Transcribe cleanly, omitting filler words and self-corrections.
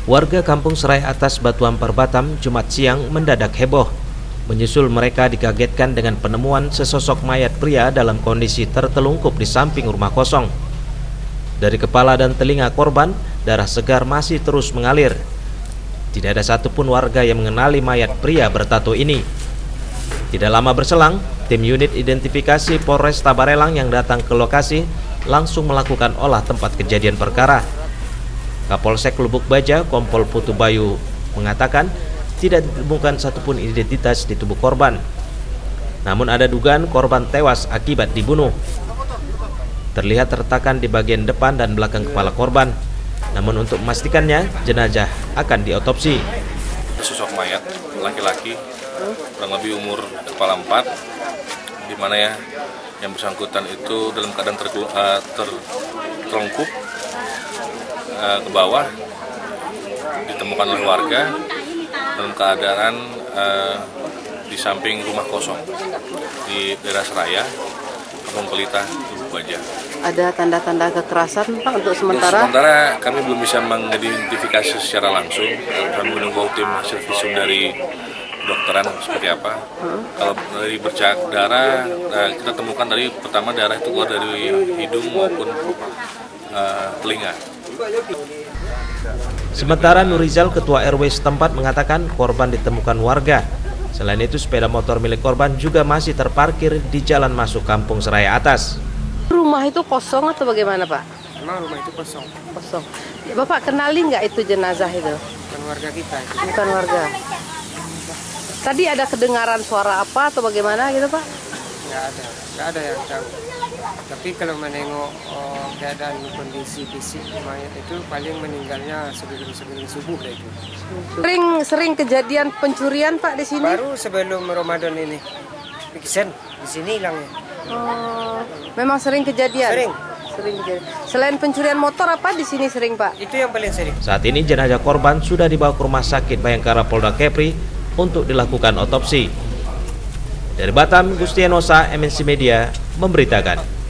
Warga Kampung Serai Atas Batu Ampar Batam Jumat siang mendadak heboh. Menyusul mereka dikagetkan dengan penemuan sesosok mayat pria dalam kondisi tertelungkup di samping rumah kosong. Dari kepala dan telinga korban, darah segar masih terus mengalir. Tidak ada satupun warga yang mengenali mayat pria bertato ini. Tidak lama berselang, tim unit identifikasi Polres Tabarelang yang datang ke lokasi langsung melakukan olah tempat kejadian perkara. Kapolsek Lubuk Baja, Kompol Putu Bayu, mengatakan tidak ditemukan satupun identitas di tubuh korban. Namun ada dugaan korban tewas akibat dibunuh. Terlihat retakan di bagian depan dan belakang kepala korban. Namun untuk memastikannya, jenazah akan diotopsi. Sosok mayat laki-laki kurang lebih umur kepala 4, di mana yang bersangkutan itu dalam keadaan tertelungkup ke bawah, ditemukan oleh warga dalam keadaan di samping rumah kosong di daerah Seraya, Kampung Pelita, Lubuk Baja. Ada tanda-tanda kekerasan, Pak, untuk sementara? Sementara kami belum bisa mengidentifikasi secara langsung. Kami menunggu tim hasil visum dari kedokteran seperti apa. Kalau dari bercak darah, kita temukan dari pertama darah itu keluar dari hidung maupun telinga. Sementara Nurizal, ketua RW setempat, mengatakan korban ditemukan warga. Selain itu, sepeda motor milik korban juga masih terparkir di jalan masuk Kampung Serai Atas. Rumah itu kosong atau bagaimana, Pak? Memang rumah itu kosong. Kosong. Ya, Bapak kenali nggak itu jenazah itu? Bukan warga kita itu. Bukan warga. Tadi ada kedengaran suara apa atau bagaimana gitu, Pak? Nggak ada yang tahu. Tapi kalau menengok keadaan kondisi fisik mayat itu paling meninggalnya sebelum subuh lah itu. Sering kejadian pencurian, Pak, di sini? Baru sebelum Ramadan ini. Di sini hilangnya. Oh, memang sering kejadian? Sering kejadian. Selain pencurian motor, apa di sini sering, Pak? Itu yang paling sering. Saat ini jenazah korban sudah dibawa ke Rumah Sakit Bayangkara Polda Kepri untuk dilakukan otopsi. Dari Batam, Gustianosa, MNC Media memberitakan.